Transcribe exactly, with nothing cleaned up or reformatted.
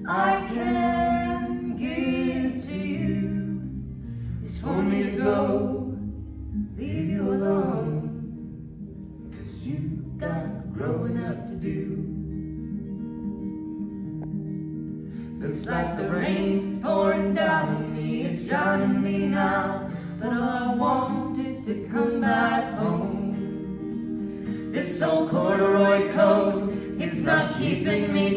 I can give to you is for me to go, leave you alone, 'cause you've got growing up to do. Looks like the rain's pouring down on me, it's drowning me now, but all I want is to come back home. This old corduroy coat, it's not keeping me